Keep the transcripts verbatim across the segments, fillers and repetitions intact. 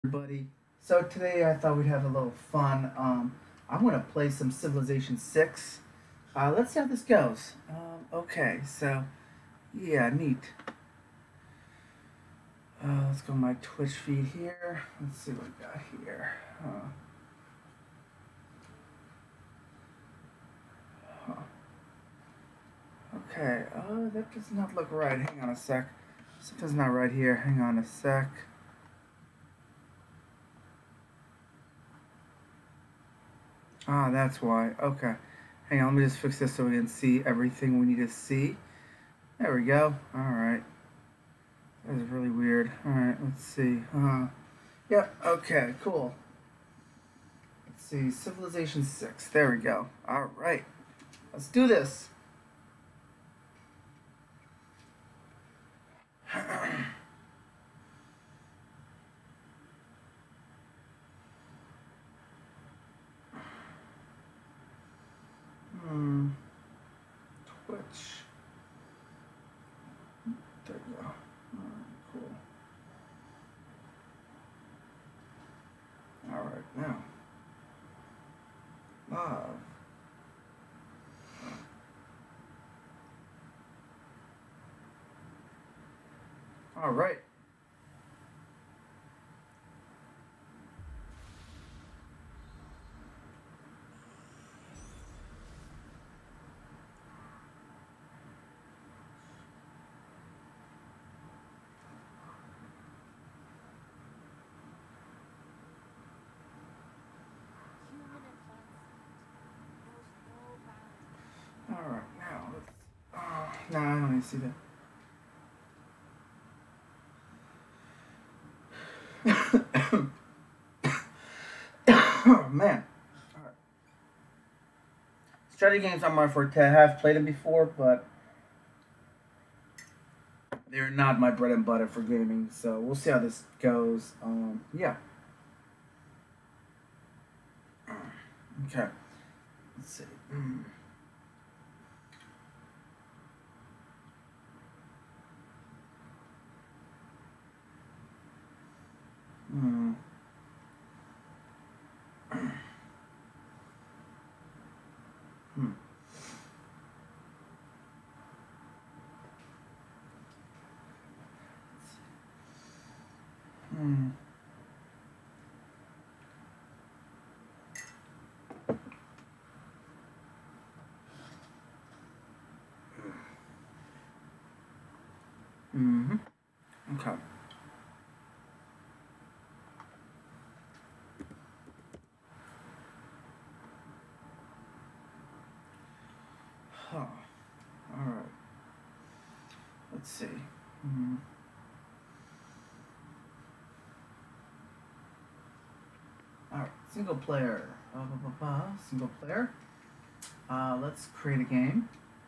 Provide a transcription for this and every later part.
Everybody. So today I thought we'd have a little fun. Um, I'm gonna play some Civilization Six. Uh, let's see how this goes. Um, okay, so yeah, neat. Uh, let's go to my Twitch feed here. Let's see what we got here. Uh, huh. Okay. Oh, that does not look right. Hang on a sec. Something's not right here. Hang on a sec. Ah, that's why. Okay. Hang on. Let me just fix this so we can see everything we need to see. There we go. All right. That is really weird. Alright, let's see. Uh, yep, okay, cool. Let's see. Civilization six. There we go. Alright. Let's do this. hmm. Twitch. There we go. Alright, cool. Alright, now. Live. Alright. Alright, now let's. Oh, no, I don't need to see that. Oh, man. Alright. Strategy games are my forte. I have played them before, but they're not my bread and butter for gaming, so we'll see how this goes. Um, yeah. Okay. Let's see. Mm. Mm. Hmm. Hmm. Mm-hmm. Okay. Huh. All right. Let's see. Mm. All right. Single player. Uh, blah, blah, blah. Single player. Uh, let's create a game.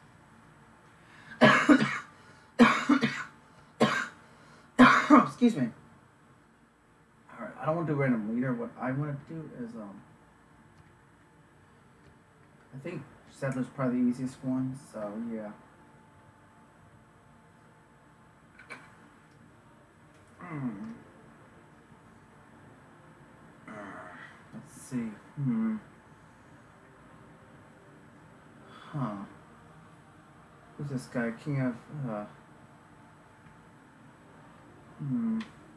Excuse me. All right. I don't want to do random leader. What I want to do is um. I think Settler's probably the easiest one. So yeah. Hmm. Let's see. Hmm. Huh. Who's this guy? King of. Uh, hmm.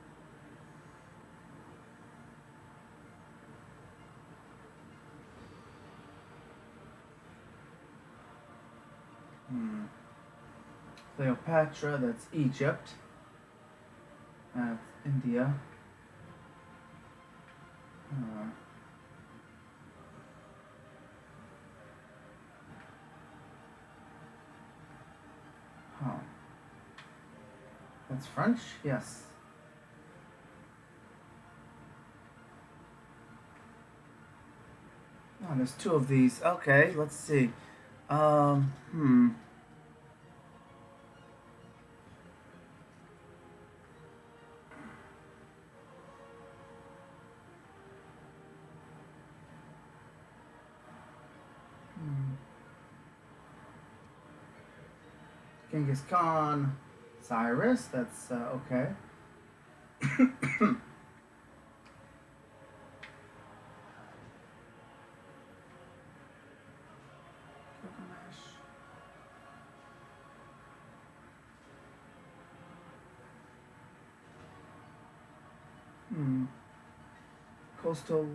Hmm. Cleopatra, that's Egypt. That's India. Uh, huh. That's French? Yes. Oh, there's two of these. Okay, let's see. Um, hmm. hmm. Genghis Khan. Cyrus, that's uh, okay. Hmm. Coastal.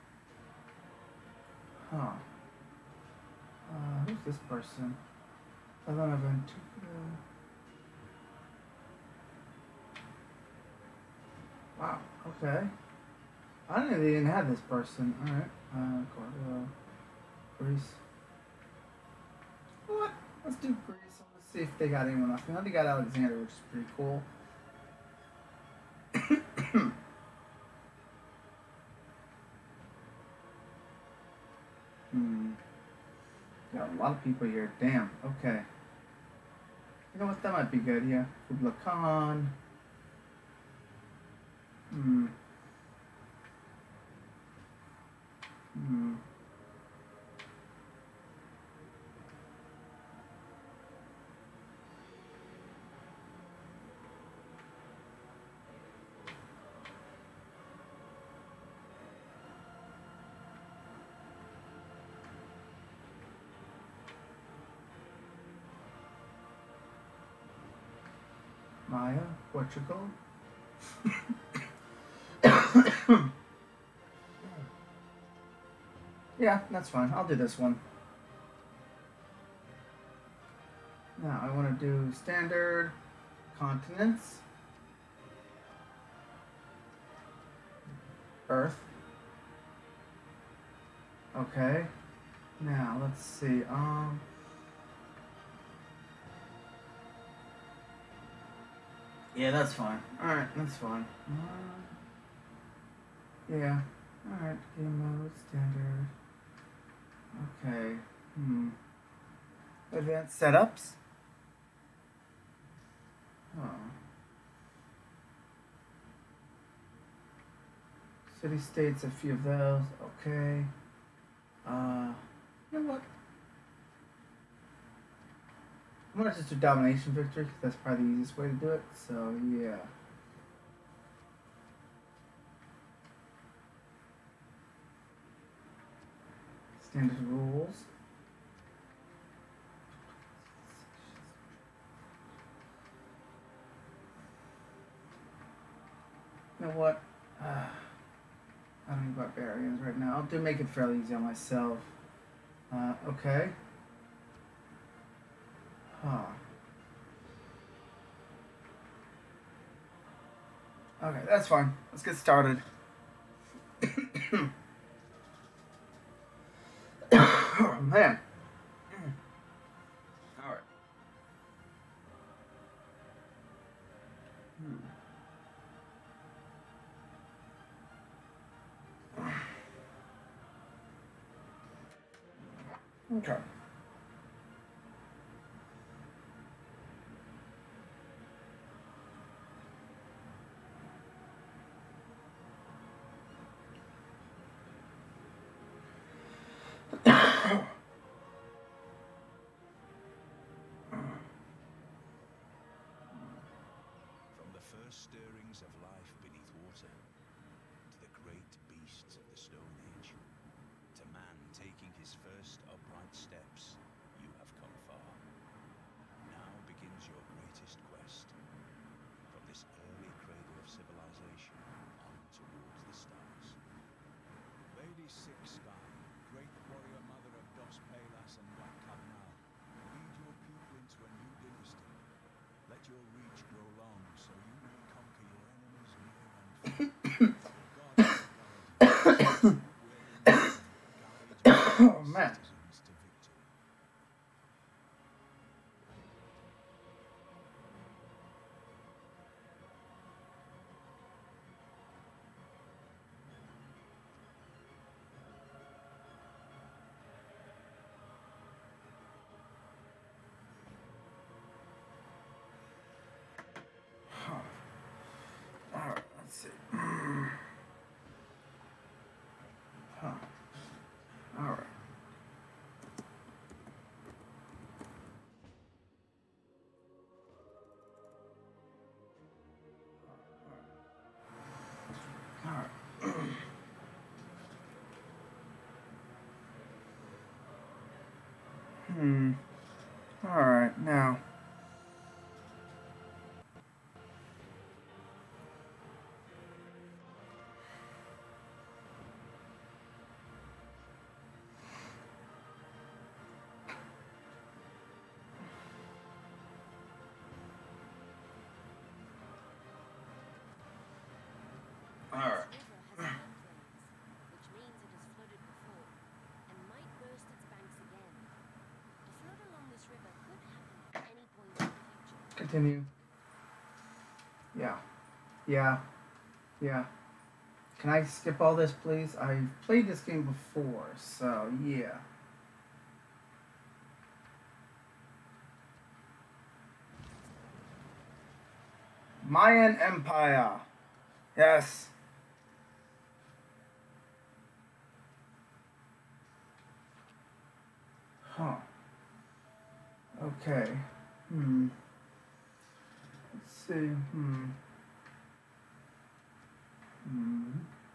Huh. Uh, who's this person? Elena Ventura. Wow. Okay. I didn't know they even had this person. All right. Uh, Cordell. Greece. What? Let's do Greece. Let's see if they got anyone else. I know they got Alexander, which is pretty cool. Hmm. Got a lot of people here. Damn. Okay. You know what? That might be good. Yeah. Kubla Khan. Hmm. Hmm. Maya, Portugal. Yeah, that's fine. I'll do this one. Now I want to do standard continents. Earth. Okay. Now let's see. Um. Yeah, that's fine. All right, that's fine. Uh, yeah. All right. Game mode standard. Okay. Hmm. Advanced setups. Oh. City states, a few of those. Okay. Uh. You know what? I'm gonna just do domination victory because that's probably the easiest way to do it. So yeah. Standard rules. You know what? Uh, I don't need barbarians right now. I'll do make it fairly easy on myself. Uh, okay. Huh. Okay, that's fine. Let's get started. Oh, man. All right. Hmm. Okay. From the first stirrings of life beneath water, to the great beasts of the Stone Age, to man taking his first upright steps, you have come far. Now begins your greatest quest. From this early cradle of civilization on towards the stars. Lady Six Sky, great warrior mother of Dos Pelas and Black Cardinal, lead your people into a new dynasty. Let your reach grow long so you may conquer your enemies near and far. God is guidance. Will guide Oh, man. citizens to victory. All right, let's see. Huh. All right. All right. Hmm. All right, now. Continue. Yeah. Yeah. Yeah. Can I skip all this, please? I've played this game before, so yeah. Mayan Empire. Yes. Huh. Okay. Hmm. Let's see. Hmm. Hmm.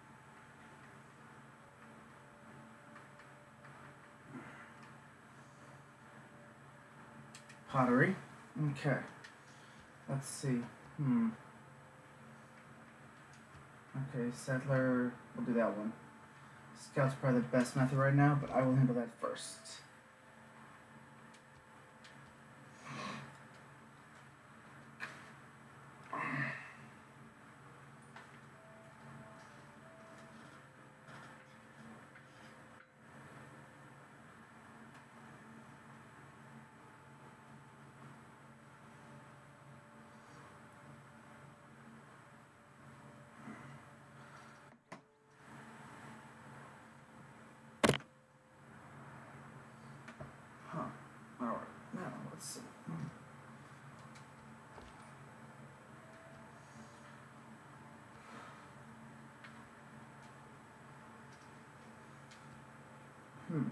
Pottery. Okay. Let's see. Hmm. Okay, settler. We'll do that one. Scout's probably the best method right now, but I will handle that first. Huh. Alright, now let's see. Hmm. Hmm.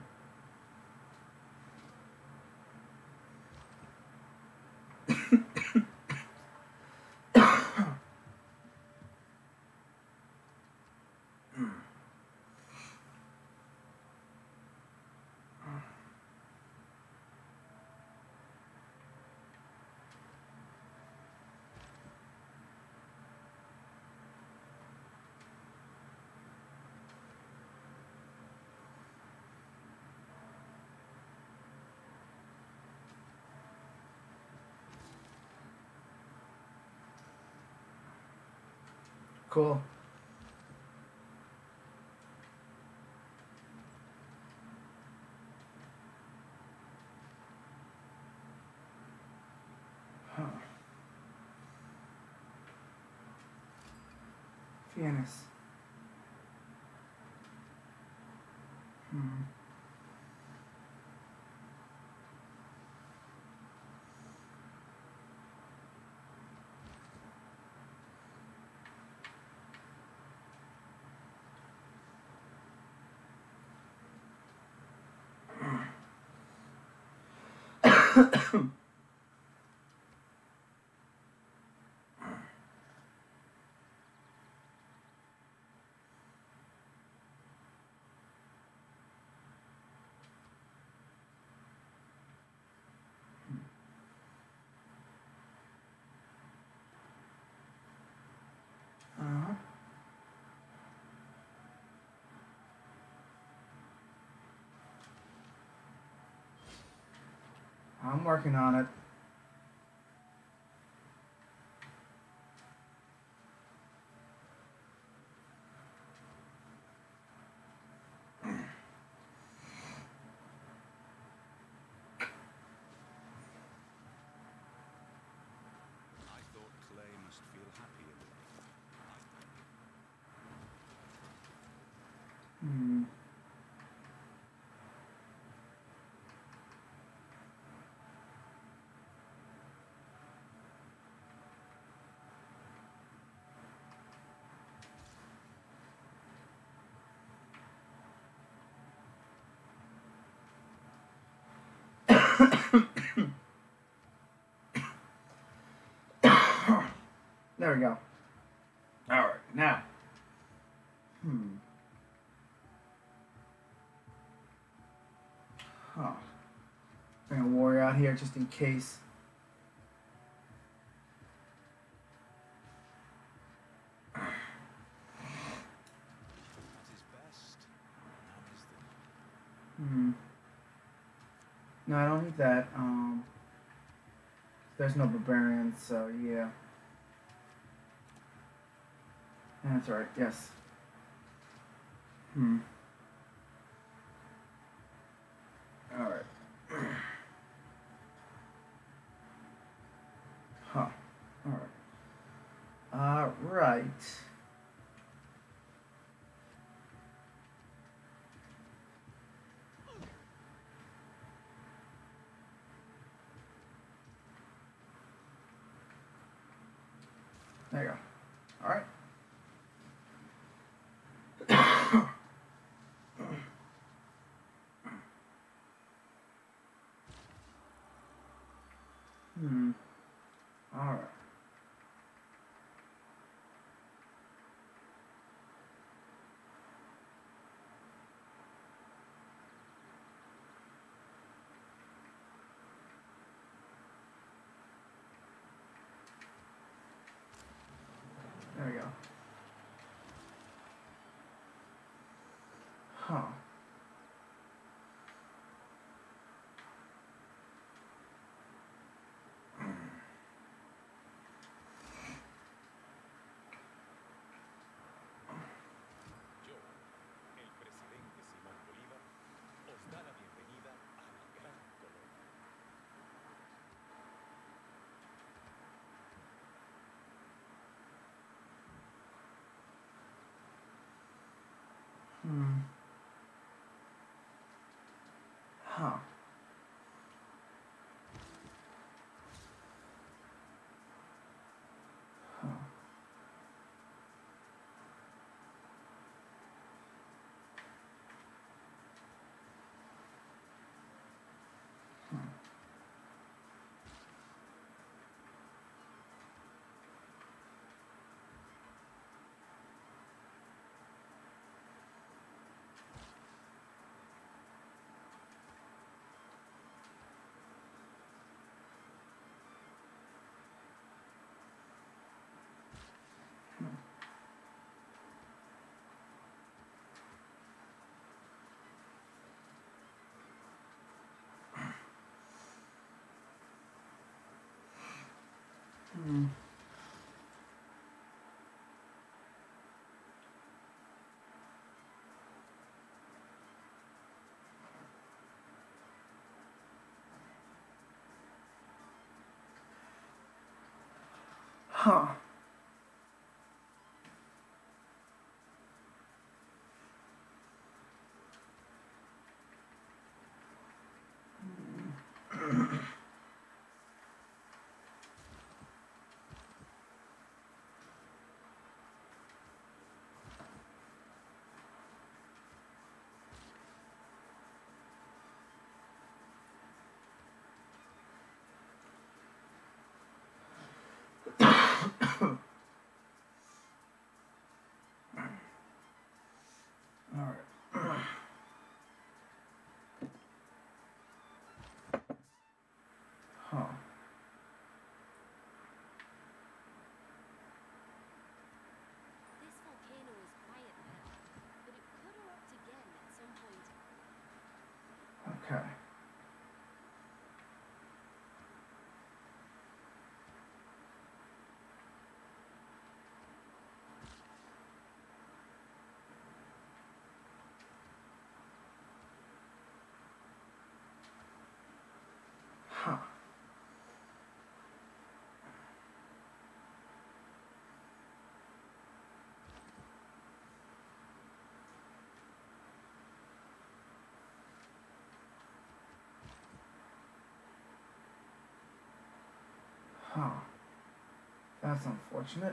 Cool. Huh. Fiennes. Hmm. Uh-huh. I'm working on it. I thought Clay must feel happier with me. Hmm. There we go. Alright, now. Hmm. Huh. Bring a warrior out here just in case. At his best, now is the Hmm. No, I don't need that. Um. There's no barbarians, so yeah. That's right, yes. Hmm. Alright. There you go. All right. Hmm. All right. There we go. Huh. Yo, el presidente Simón Bolívar, os da la bienvenida a la Gran Colombia. Hmm. Huh. Huh. Hmm. Hmm. Huh. All right. Huh. This volcano is quiet now, but it could erupt again at some point. Okay. Huh. Huh. That's unfortunate.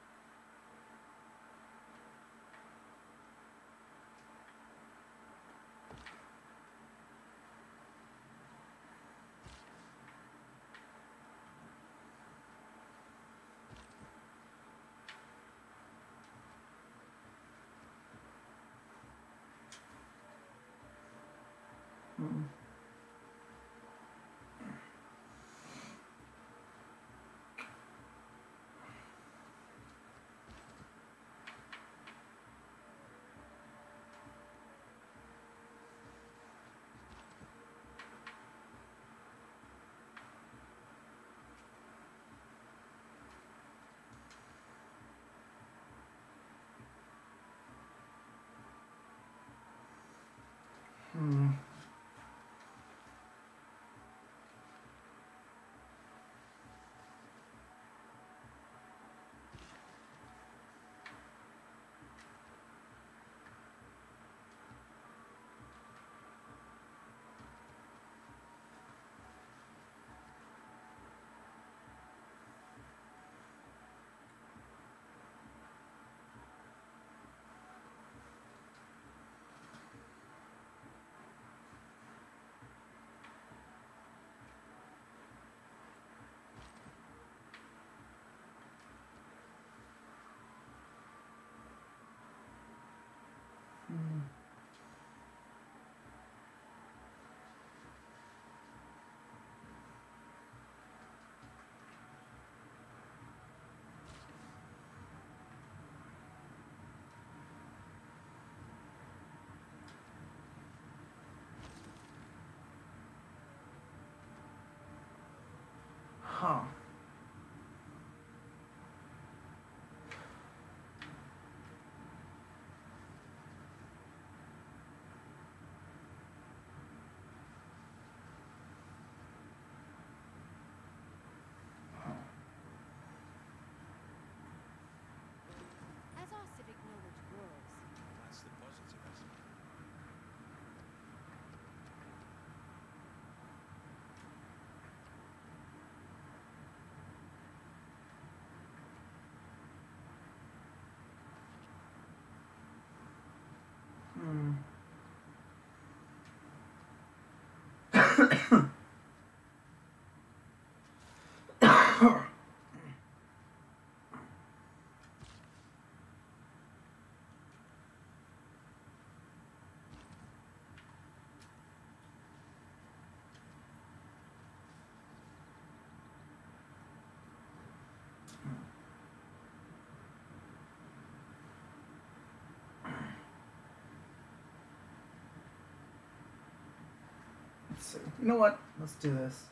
Hmm. Hmm. Huh. As our civic knowledge grows, That's the positive aspect. Hmm. Let's see. You know what? Let's do this.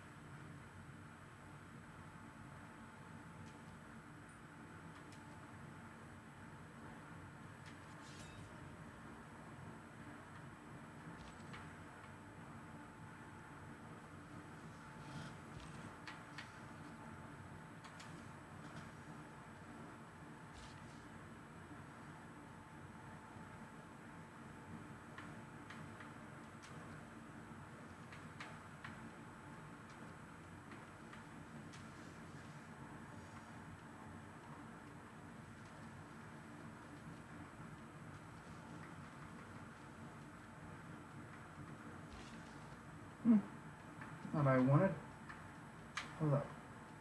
Hmm. Not what I wanted. Hold up.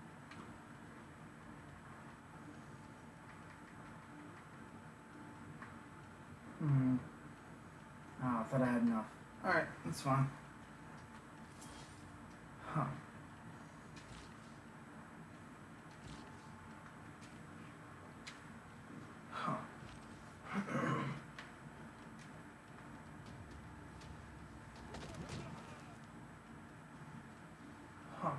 Hmm. Oh, I thought I had enough. Alright, that's fine. Huh. Huh. Huh.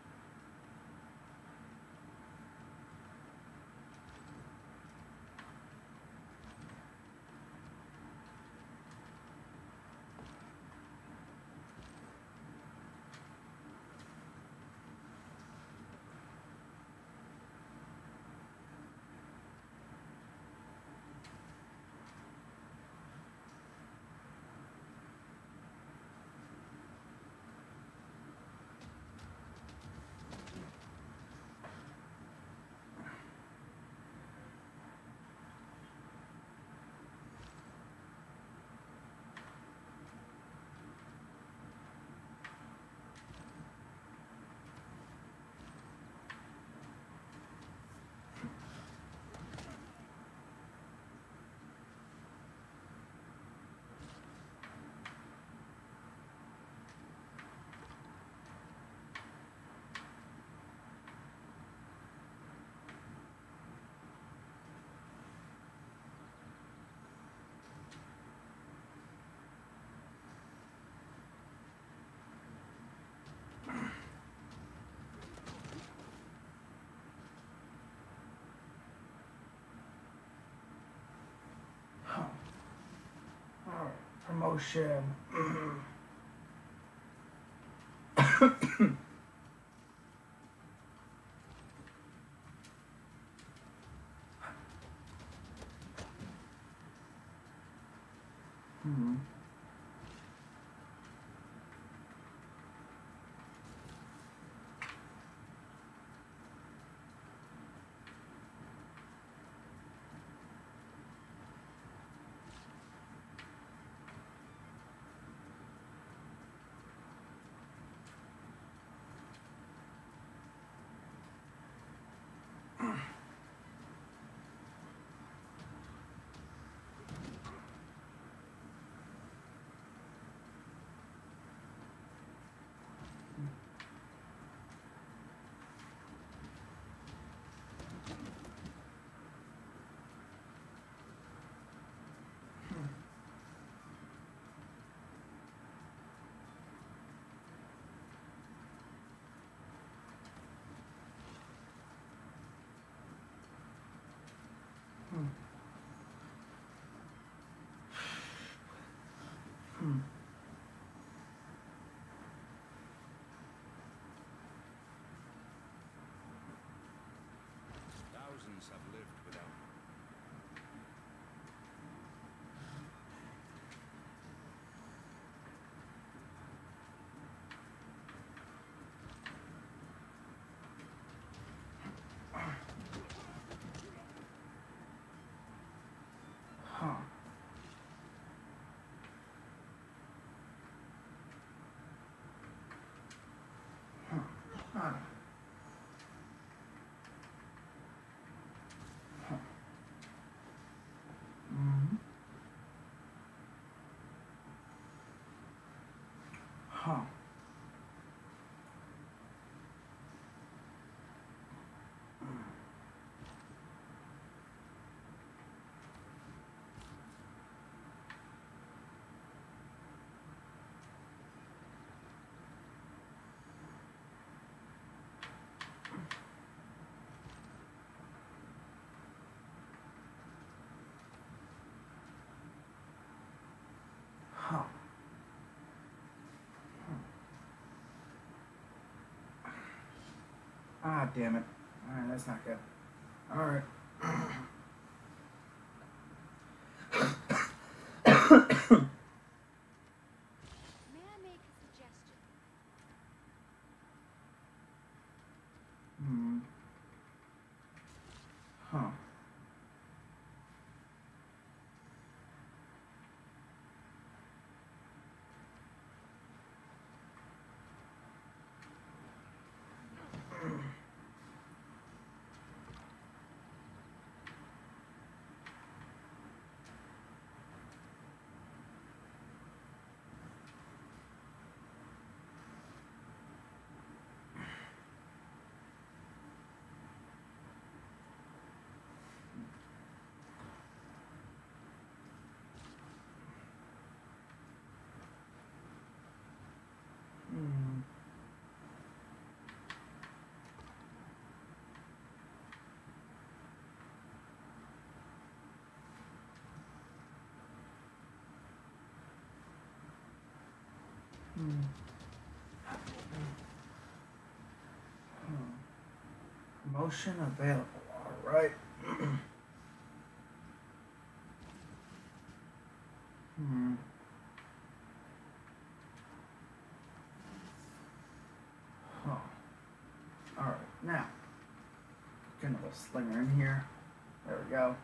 Huh. Alright, promotion. Hmm. Hmm. Thousands have lived without. Huh. Huh. Huh. Huh. Mm-hmm. Huh. Huh. Ah, damn it. Alright, that's not good. Alright. May I make a suggestion? Hmm. Huh. Hmm. Hmm. Hmm. Motion available. Alright. Hmm. Huh. Alright, now. Get another slinger in here. There we go.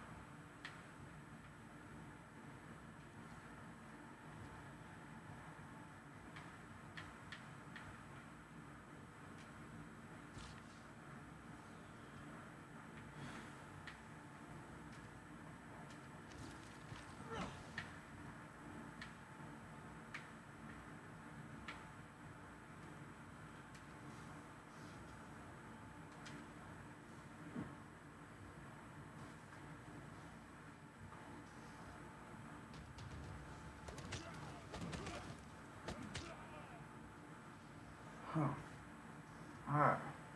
Huh. Alright.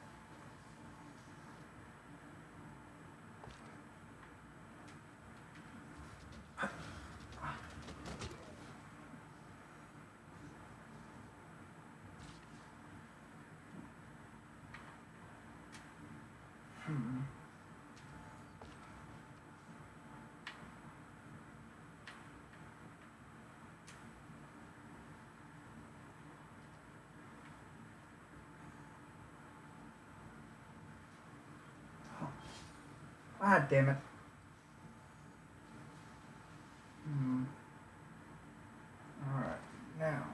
Hmm. Huh. Ah, damn it. Hmm. Alright, now.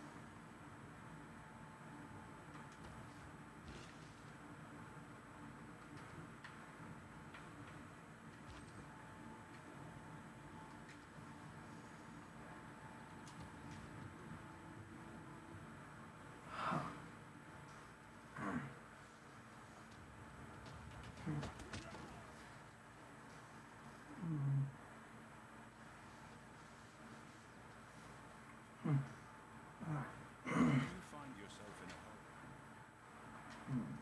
Huh. Hmm. Hmm. Hmm. Ah. When you find yourself in a hole, Hmm.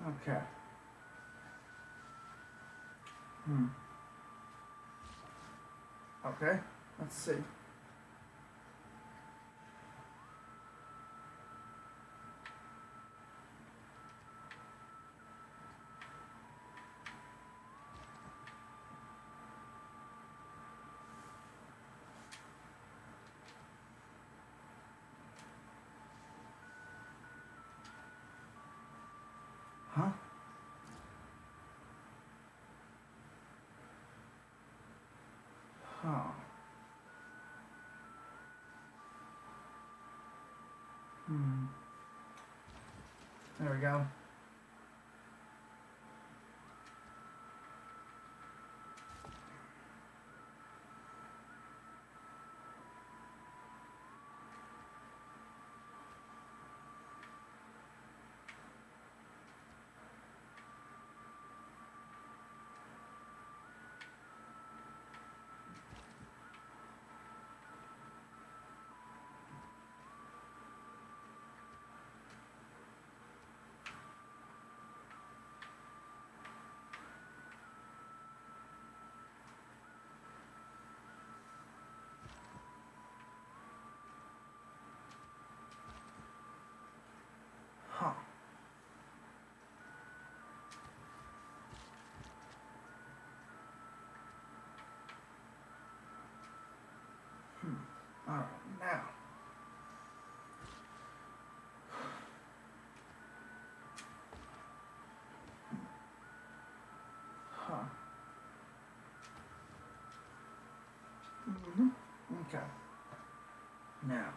Okay. Hmm. Okay. Let's see. Huh? Huh. Hmm. There we go. Huh. Hmm. All right, now. Huh. Mm-hmm. Okay. Now.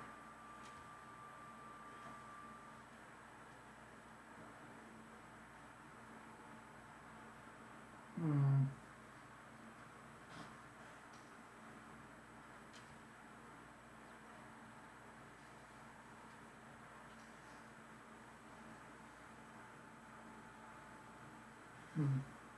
Hmm. Hmm.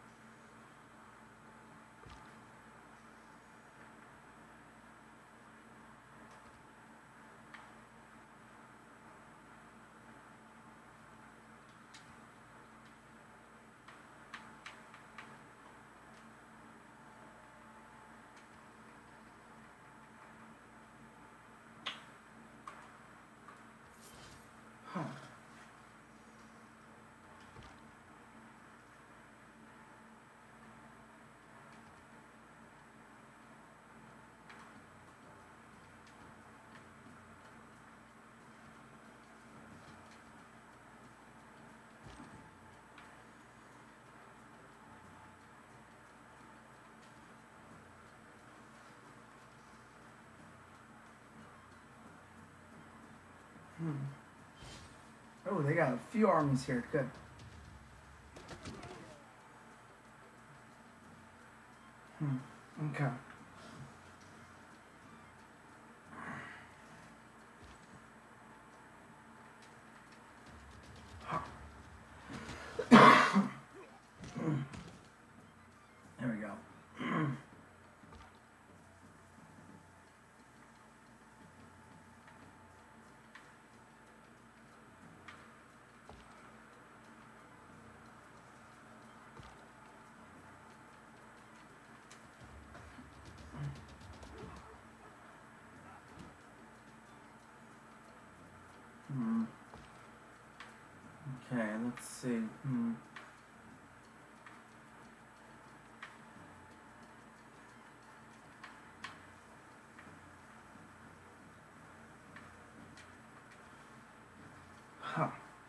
Huh. Hmm. Oh, they got a few armies here. Good. Hmm. Okay. Huh. There we go. Hmm. Okay, let's see. Hmm. Huh.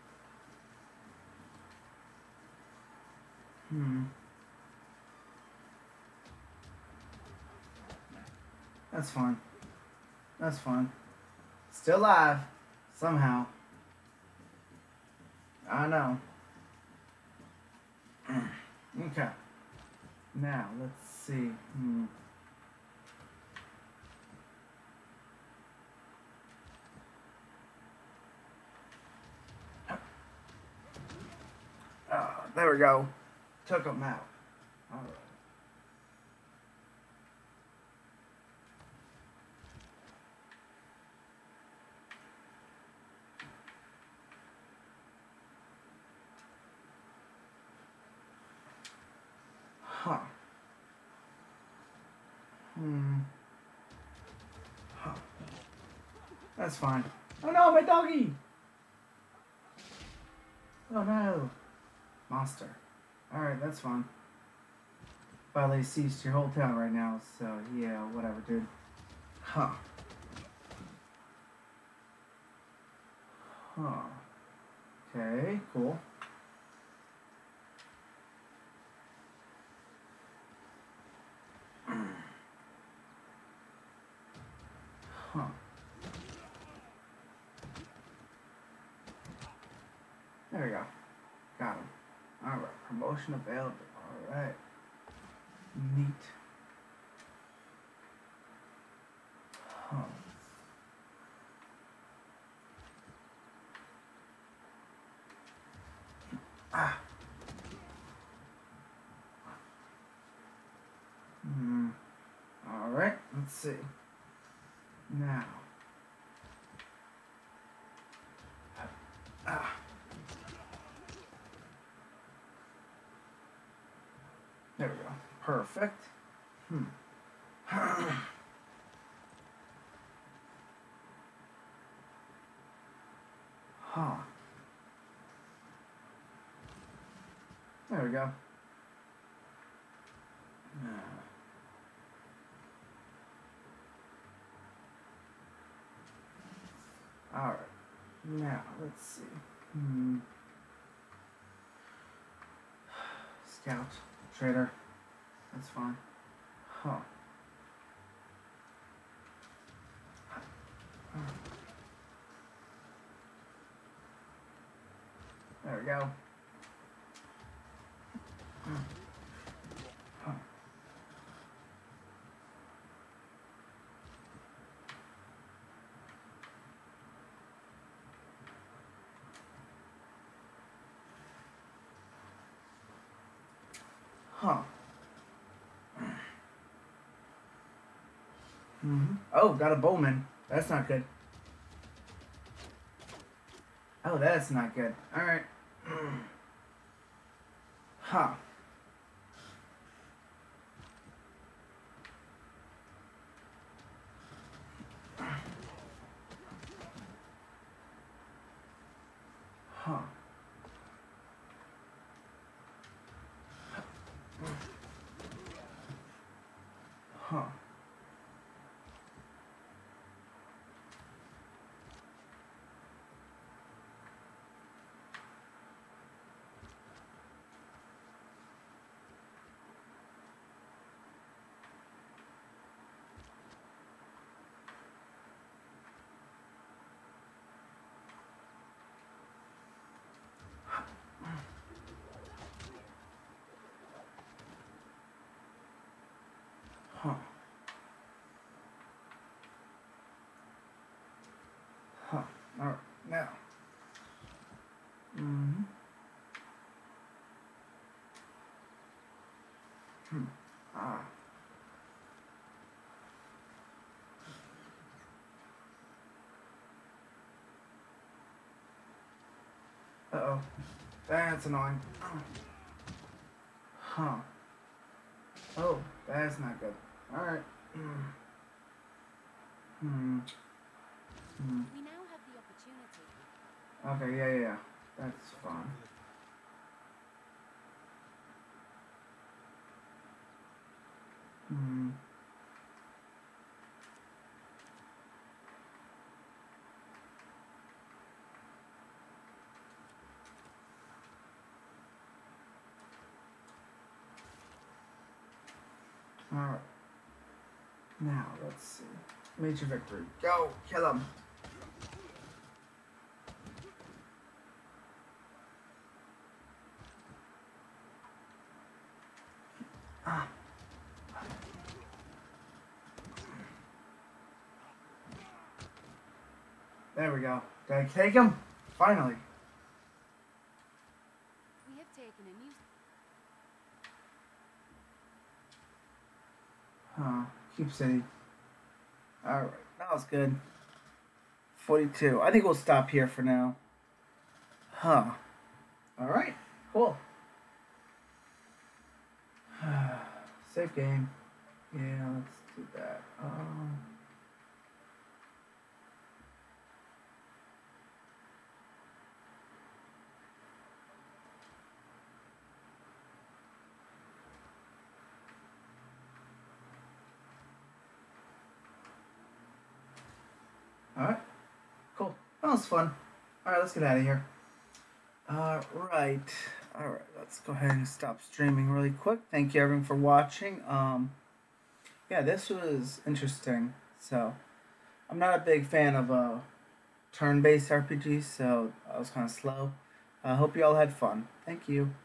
Hmm. That's fine. That's fine. Still alive. Somehow. I know. Okay. Now, let's see. Hmm. Uh, there we go. Took them out. All right. Hmm. Huh. That's fine. Oh no, my doggy! Oh no. Monster. Alright, that's fine. Finally seized your whole town right now, so yeah, whatever, dude. Huh. Huh. Okay, cool. Huh. There we go. Got him. Alright, promotion available. Alright. Neat. Huh. Ah. Hmm. Alright, let's see. Now. Ah. There we go. Perfect. Hmm. Huh. There we go. Now. Alright. Now, let's see. Hmm. Scout. Trader. That's fine. Huh. There we go. Huh. Huh. Mm-hmm. Oh, got a bowman. That's not good. Oh, that's not good. Alright. Huh. Huh. Huh. Huh. Huh. Alright, now. Mm-hmm. Hmm. Ah. Uh-oh. That's annoying. Huh. Oh, that's not good. Alright. Hmm. Hmm. Hmm. We now have the opportunity. Okay, yeah, yeah, yeah. That's fine. Hmm. Alright. Now, let's see. Major victory. Go! Kill him! Ah. There we go. Did I take him? Finally. We have taken a new. Huh. Keep City. Alright. That was good. forty-two. I think we'll stop here for now. Huh. Alright. Cool. Safe game. Yeah, let's do that. Um, Alright, cool. That was fun. Alright, let's get out of here. Alright, alright, let's go ahead and stop streaming really quick. Thank you everyone for watching. Um, yeah, this was interesting. So, I'm not a big fan of uh, turn-based R P Gs, so I was kind of slow. I uh, hope you all had fun. Thank you.